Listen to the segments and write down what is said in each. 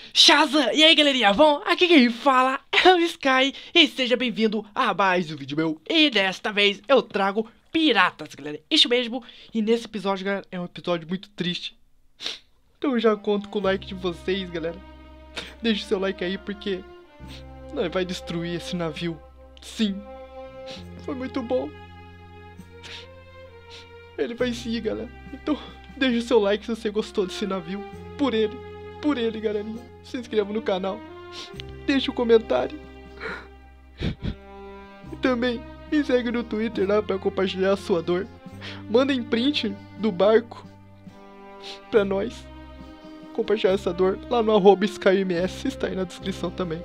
Shazam! E aí galerinha, bom? Aqui quem fala é o Sky e seja bem-vindo a mais um vídeo meu. E desta vez eu trago piratas, galera. Isso mesmo, e nesse episódio, galera, é um episódio muito triste. Então eu já conto com o like de vocês, galera. Deixe seu like aí porque nós vai destruir esse navio. Sim, foi muito bom. Ele vai sim, galera. Então deixe seu like se você gostou desse navio. Por ele, galerinha. Se inscreva no canal. Deixe um comentário. E também me segue no Twitter lá pra compartilhar a sua dor. Mandem print do barco pra nós. Compartilhar essa dor lá no @SkyMS. Está aí na descrição também.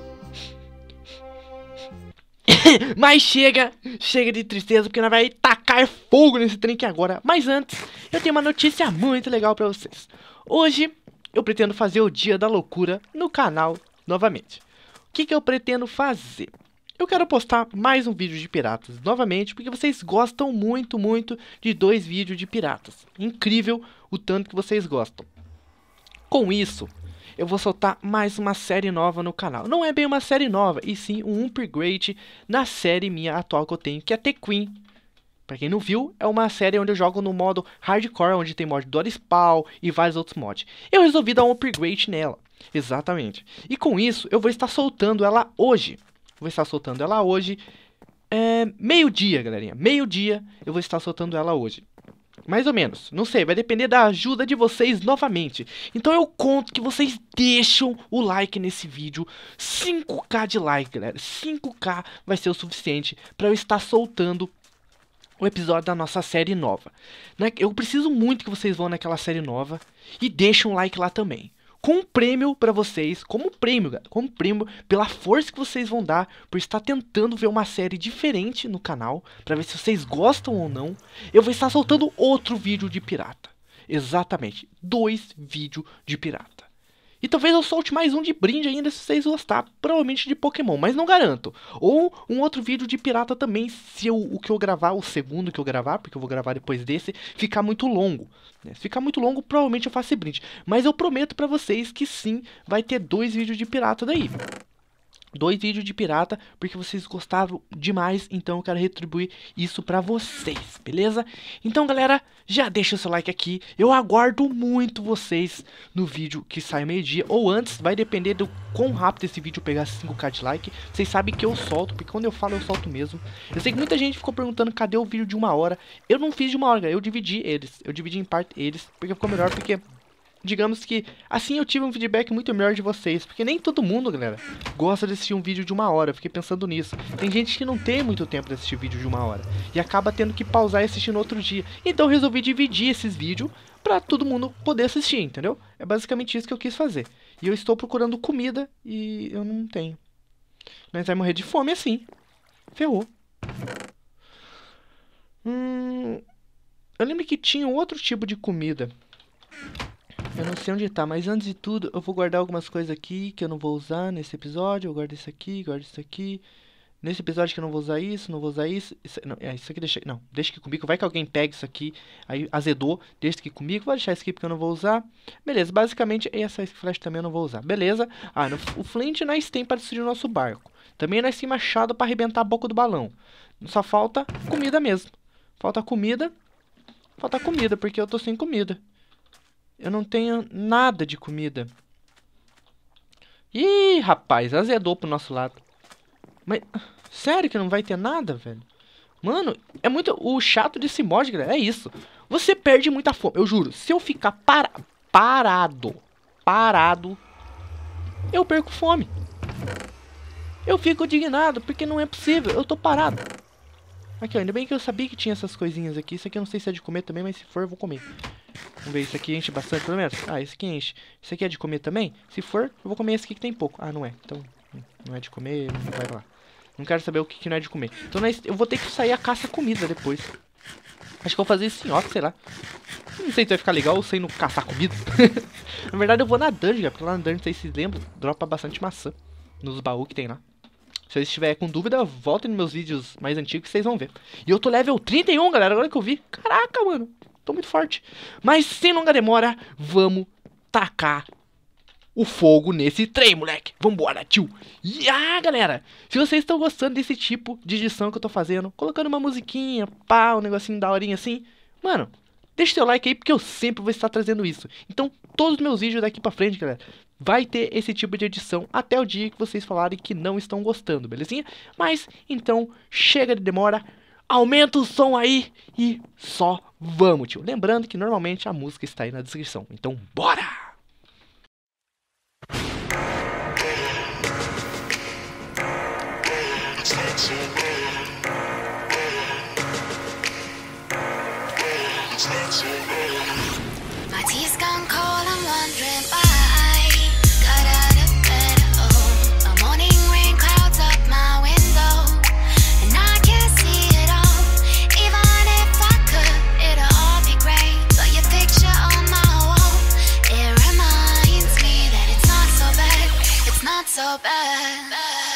Mas chega de tristeza, porque nós vai tacar fogo nesse trem aqui agora. Mas antes, eu tenho uma notícia muito legal pra vocês. Hoje, eu pretendo fazer o Dia da Loucura no canal novamente. O que eu pretendo fazer? Eu quero postar mais um vídeo de piratas novamente, porque vocês gostam muito de 2 vídeos de piratas. Incrível o tanto que vocês gostam. Com isso, eu vou soltar mais uma série nova no canal. Não é bem uma série nova, e sim um upgrade na série minha atual que eu tenho, que é The Queen. Pra quem não viu, é uma série onde eu jogo no modo hardcore, onde tem mod do Spawn e vários outros mods. Eu resolvi dar um upgrade nela, exatamente. E com isso, eu vou estar soltando ela hoje. Meio-dia, galerinha. Meio-dia, eu vou estar soltando ela hoje. Mais ou menos, não sei, vai depender da ajuda de vocês novamente. Então eu conto que vocês deixam o like nesse vídeo. 5k de like, galera. 5k vai ser o suficiente para eu estar soltando o episódio da nossa série nova. Eu preciso muito que vocês vão naquela série nova e deixem um like lá também. Com um prêmio pra vocês, como prêmio pela força que vocês vão dar por estar tentando ver uma série diferente no canal, pra ver se vocês gostam ou não, eu vou estar soltando outro vídeo de pirata. Exatamente, 2 vídeos de pirata. E talvez eu solte mais um de brinde ainda se vocês gostarem, provavelmente de Pokémon, mas não garanto. Ou um outro vídeo de pirata também, se o que eu gravar, o segundo que eu gravar, porque eu vou gravar depois desse, ficar muito longo. Se ficar muito longo, provavelmente eu faço esse brinde. Mas eu prometo pra vocês que sim, vai ter 2 vídeos de pirata daí. 2 vídeos de pirata, porque vocês gostavam demais, então eu quero retribuir isso pra vocês, beleza? Então galera, já deixa o seu like aqui, eu aguardo muito vocês no vídeo que sai meio-dia, ou antes, vai depender do quão rápido esse vídeo pegar 5k de like. Vocês sabem que eu solto, porque quando eu falo eu solto mesmo. Eu sei que muita gente ficou perguntando cadê o vídeo de 1 hora, eu não fiz de 1 hora, eu dividi em parte eles, porque ficou melhor, porque... digamos que assim eu tive um feedback muito melhor de vocês. Porque nem todo mundo, galera, gosta de assistir um vídeo de 1 hora. Eu fiquei pensando nisso. Tem gente que não tem muito tempo de assistir vídeo de 1 hora e acaba tendo que pausar e assistir no outro dia. Então eu resolvi dividir esses vídeos pra todo mundo poder assistir, entendeu? É basicamente isso que eu quis fazer. E eu estou procurando comida e eu não tenho. Mas vai morrer de fome assim. Ferrou. Eu lembro que tinha outro tipo de comida. Eu não sei onde tá, mas antes de tudo eu vou guardar algumas coisas aqui que eu não vou usar nesse episódio. Eu guardo isso aqui, guardo isso aqui. Nesse episódio que eu não vou usar isso, não vou usar isso. Não, isso aqui deixa... não, deixa aqui comigo. Vai que alguém pega isso aqui, aí azedou, deixa aqui comigo. Vou deixar isso aqui porque eu não vou usar. Beleza, basicamente essa flash também eu não vou usar. Beleza? O flint nós tem para destruir o nosso barco. Também nós tem machado para arrebentar a boca do balão. Só falta comida mesmo. Falta comida, porque eu tô sem comida. Eu não tenho nada de comida. Ih, rapaz, azedou pro nosso lado. Mas, sério que não vai ter nada, velho? Mano, é muito... o chato desse mod, galera, é isso. Você perde muita fome, eu juro. Se eu ficar parado, eu perco fome. Eu fico indignado, porque não é possível. Eu tô parado. Aqui, ó, ainda bem que eu sabia que tinha essas coisinhas aqui. Isso aqui eu não sei se é de comer também, mas se for, eu vou comer. Vamos ver, isso aqui enche bastante, pelo menos. Ah, esse aqui enche. Isso aqui é de comer também? Se for, eu vou comer esse aqui que tem pouco. Ah, não é. Então, não é de comer, não vai lá. Não quero saber o que não é de comer. Então, eu vou ter que sair a caça comida depois. Acho que eu vou fazer isso em off, sei lá. Não sei se vai ficar legal ou sem no caçar comida. Na verdade, eu vou na dungeon, porque lá na dungeon, não sei se vocês lembram, dropa bastante maçã nos baús que tem lá. Se vocês estiverem com dúvida, voltem nos meus vídeos mais antigos que vocês vão ver. E eu tô level 31, galera, agora que eu vi. Caraca, mano. Tô muito forte. Mas sem longa demora, vamos tacar o fogo nesse trem, moleque. Vambora, tio. E galera, se vocês estão gostando desse tipo de edição que eu tô fazendo, colocando uma musiquinha, pá, um negocinho daorinha assim, mano, deixa seu like aí, porque eu sempre vou estar trazendo isso. Então, todos os meus vídeos daqui pra frente, galera, vai ter esse tipo de edição até o dia que vocês falarem que não estão gostando, belezinha? Mas, então, chega de demora, aumenta o som aí e só vamos, tio. Lembrando que normalmente a música está aí na descrição. Então, bora! My tea's gone cold, I'm wondering why. Got out of bed, oh. A morning rain clouds up my window, and I can't see it all. Even if I could, it'll all be great. But your picture on my wall, it reminds me that it's not so bad. It's not so bad.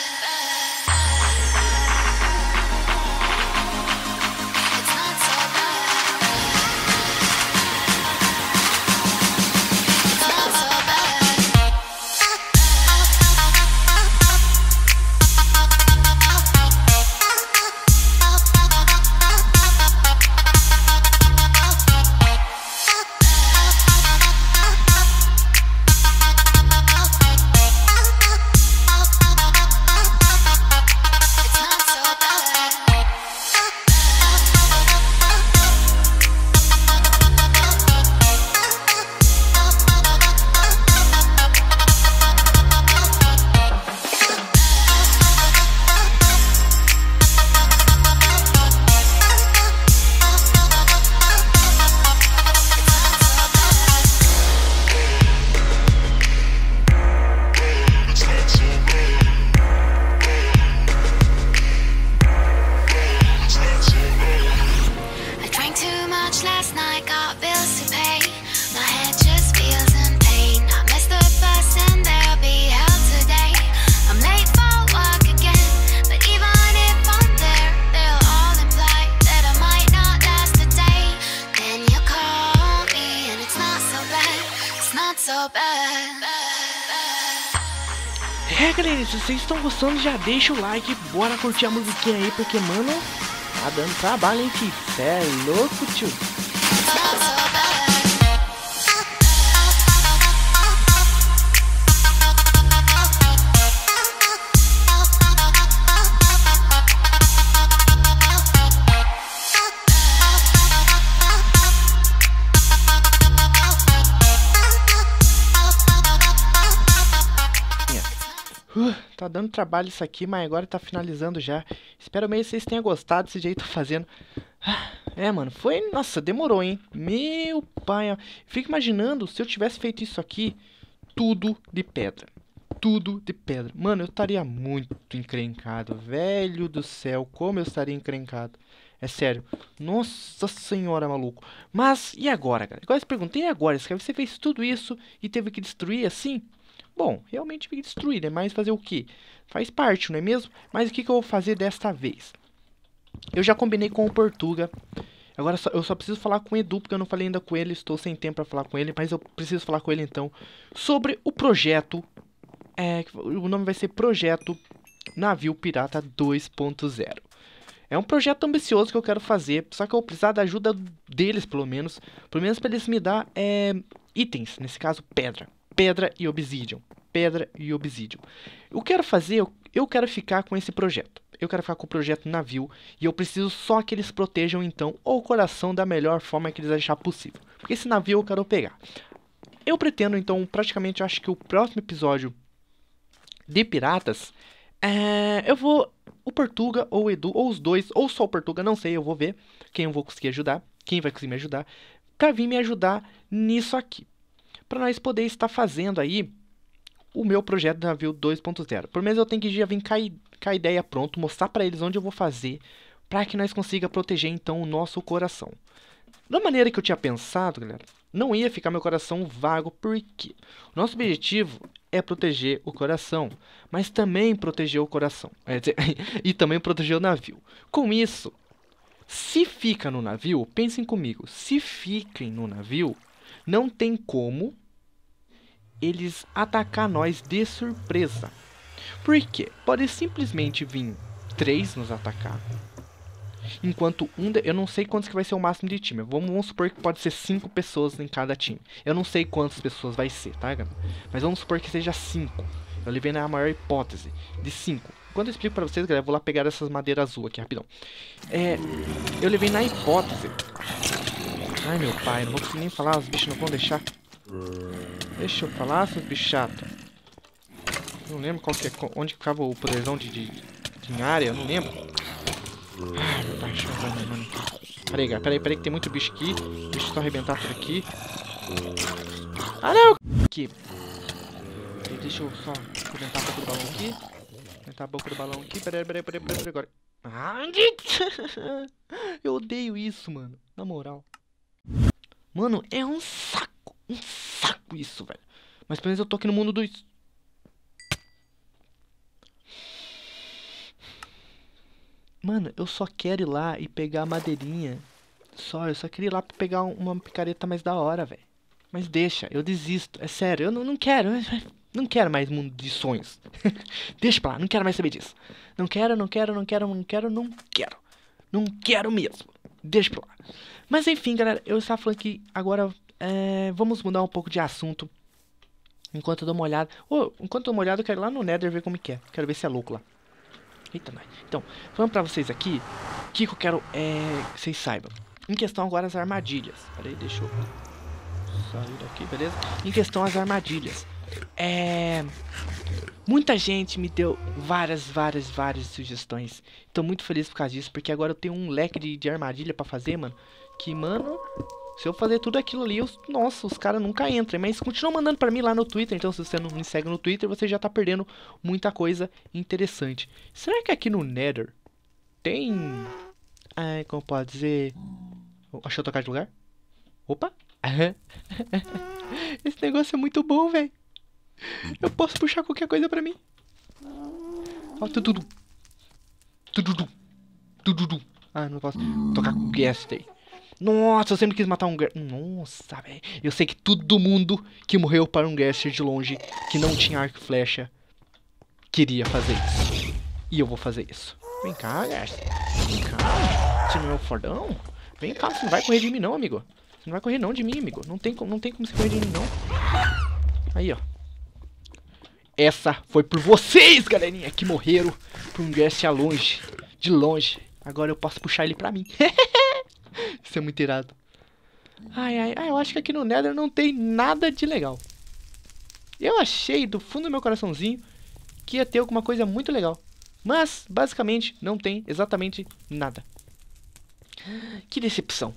Last night, got bills to pay. My head just feels in pain. I missed the bus and there'll be hell today. I'm late for work again, but even if I'm there, they'll all imply that I might not last a day. Then you call me and it's not so bad. It's not so bad. Galera, se vocês estão gostando, já deixa o like, bora curtir a musiquinha aí, porque, mano, tá dando trabalho, hein, filho? Cê é louco, tio. Tá dando trabalho isso aqui, mas agora tá finalizando já. Espero mesmo que vocês tenham gostado desse jeito que tô fazendo. Mano, foi... Nossa, demorou, hein? Meu pai... Fico imaginando se eu tivesse feito isso aqui tudo de pedra. Tudo de pedra. Mano, eu estaria muito encrencado. Velho do céu, como eu estaria encrencado. É sério. Nossa senhora, maluco. Mas, e agora, cara? Agora eu perguntei, e agora? Você fez tudo isso e teve que destruir assim? Bom, realmente tive que destruir, né? Mas fazer o quê? Faz parte, não é mesmo? Mas o que eu vou fazer desta vez? Eu já combinei com o Portuga. Agora eu só preciso falar com o Edu, porque eu não falei ainda com ele. Estou sem tempo para falar com ele, mas eu preciso falar com ele então sobre o projeto. O nome vai ser Projeto Navio Pirata 2.0. É um projeto ambicioso que eu quero fazer, só que eu vou precisar da ajuda deles, pelo menos para eles me dar itens, nesse caso pedra e obsidian. Pedra e obsidian. Eu quero fazer, eu quero ficar com esse projeto. Eu quero ficar com o projeto navio. E eu preciso só que eles protejam, então, o coração da melhor forma que eles acharem possível. Porque esse navio eu quero pegar. Eu pretendo, então, praticamente, eu acho que o próximo episódio de Piratas, eu vou... O Portuga ou o Edu, ou os dois, ou só o Portuga, não sei, eu vou ver quem eu vou conseguir ajudar. Quem vai conseguir me ajudar. Pra vir me ajudar nisso aqui. Para nós poder estar fazendo aí o meu projeto de navio 2.0. Por menos eu tenho que já vir com a ideia pronto, mostrar para eles onde eu vou fazer, para que nós consiga proteger então o nosso coração. Da maneira que eu tinha pensado, galera, não ia ficar meu coração vago, porque o nosso objetivo é proteger o coração, mas também proteger o coração, e também proteger o navio. Com isso, se fica no navio, pensem comigo, se fiquem no navio, não tem como eles atacar nós de surpresa. Por quê? Pode simplesmente vir 3 nos atacar. Enquanto eu não sei quantos que vai ser o máximo de time. Vamos supor que pode ser 5 pessoas em cada time. Eu não sei quantas pessoas vai ser, tá, galera? Mas vamos supor que seja 5. Eu levei na maior hipótese de 5. Quando eu explico pra vocês, galera, eu vou lá pegar essas madeiras azul aqui, rapidão. Eu levei na hipótese. Ai, meu pai, não vou conseguir nem falar, os bichos não vão deixar. Deixa eu falar, seus bichos chatos. Não lembro qual que é, onde ficava o poderzão de área, eu não lembro. Ai, meu pai, deixa eu ver, mano. Peraí, galera, peraí, que tem muito bicho aqui. Deixa eu só arrebentar tudo aqui. Ah, não! Aqui. Deixa eu só arrebentar a boca do balão aqui. Arrebentar a boca do balão aqui. Peraí, agora. Ah, eu odeio isso, mano. Na moral. Mano, é um saco isso, velho. Mas pelo menos eu tô aqui no mundo dos... Mano, eu só quero ir lá e pegar a madeirinha. Eu só queria ir lá pra pegar uma picareta mais da hora, velho. Mas deixa, eu desisto. É sério, eu não quero. Não quero mais mundo de sonhos. Deixa pra lá, não quero mais saber disso. Não quero. Não quero mesmo. Deixa pra lá. Mas enfim, galera, eu estava falando que agora vamos mudar um pouco de assunto. Enquanto eu dou uma olhada. Enquanto eu dou uma olhada, eu quero ir lá no Nether ver como que é. Quero ver se é louco lá. Eita, nós. Então, falando pra vocês aqui, o que eu quero que vocês saibam. Em questão agora as armadilhas. Peraí, deixa eu sair daqui, beleza? Em questão as armadilhas. Muita gente me deu várias sugestões. Tô muito feliz por causa disso, porque agora eu tenho um leque de armadilha pra fazer, mano. Que, mano, se eu fazer tudo aquilo ali, nossa, os caras nunca entram. Mas continuam mandando pra mim lá no Twitter. Então, se você não me segue no Twitter, você já tá perdendo muita coisa interessante. Será que aqui no Nether tem... como pode dizer... Deixa eu tocar de lugar? Opa! Esse negócio é muito bom, velho. Eu posso puxar qualquer coisa pra mim. Ó, tudo. Ah, não posso tocar com guest aí. Nossa, eu sempre quis matar um guest. Nossa, velho. Eu sei que todo mundo que morreu para um guest de longe, que não tinha arco e flecha, queria fazer isso. E eu vou fazer isso. Vem cá, guest. Vem cá. Você não é o fordão? Vem cá, você não vai correr de mim não, amigo. Você não vai correr não de mim, amigo. Não tem como você correr de mim não. Aí, ó. Essa foi por vocês, galerinha, que morreram por um guest de longe. Agora eu posso puxar ele pra mim. Isso é muito irado. Eu acho que aqui no Nether não tem nada de legal. Eu achei do fundo do meu coraçãozinho que ia ter alguma coisa muito legal. Mas, basicamente, não tem exatamente nada. Que decepção.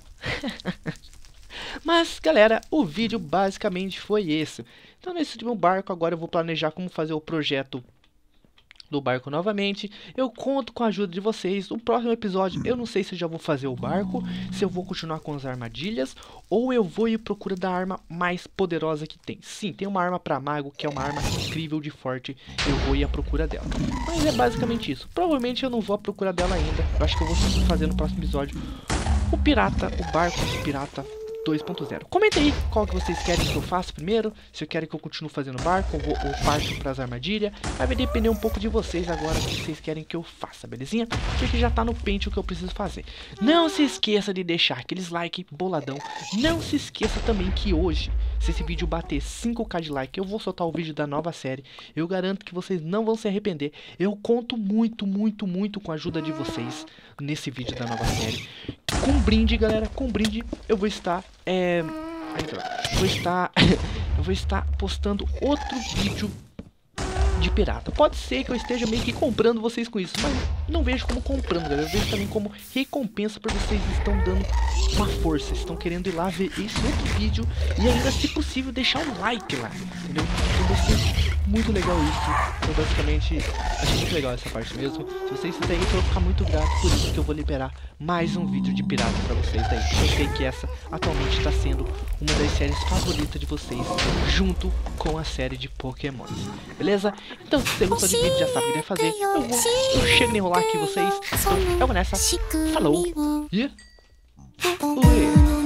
Mas, galera, o vídeo basicamente foi esse. Então, nesse último barco, agora eu vou planejar como fazer o projeto do barco novamente. Eu conto com a ajuda de vocês. No próximo episódio, eu não sei se eu já vou fazer o barco, se eu vou continuar com as armadilhas, ou eu vou ir à procura da arma mais poderosa que tem. Sim, tem uma arma para mago, que é uma arma incrível de forte. Eu vou ir à procura dela. Mas é basicamente isso. Provavelmente eu não vou à procura dela ainda. Eu acho que eu vou fazer no próximo episódio o barco de pirata 2.0. Comenta aí qual que vocês querem que eu faça primeiro. Se eu quero que eu continue fazendo barco ou parto para as armadilhas. Vai depender um pouco de vocês agora o que vocês querem que eu faça, belezinha? Porque já tá no pente o que eu preciso fazer. Não se esqueça de deixar aqueles like boladão. Não se esqueça também que hoje, se esse vídeo bater 5k de like, eu vou soltar o vídeo da nova série. Eu garanto que vocês não vão se arrepender. Eu conto muito com a ajuda de vocês nesse vídeo da nova série. Com brinde, galera, com brinde eu vou estar eu vou estar postando outro vídeo de pirata. Pode ser que eu esteja meio que comprando vocês com isso, mas não vejo como comprando, galera. Eu vejo também como recompensa, porque vocês estão dando uma força, estão querendo ir lá ver esse outro vídeo e ainda, se possível, deixar um like lá, entendeu? Então vai ser muito legal isso. Eu basicamente achei muito legal essa parte mesmo. Se vocês fizerem isso, eu vou ficar muito grato, por isso que eu vou liberar mais um vídeo de pirata pra vocês daí. Eu sei que essa atualmente está sendo uma das séries favoritas de vocês, junto com a série de Pokémon. Beleza? Então, se você gostou do vídeo, já sabe o que deve fazer. Eu chego a enrolar aqui vocês. Então, eu vou nessa. Falou. E... Oi.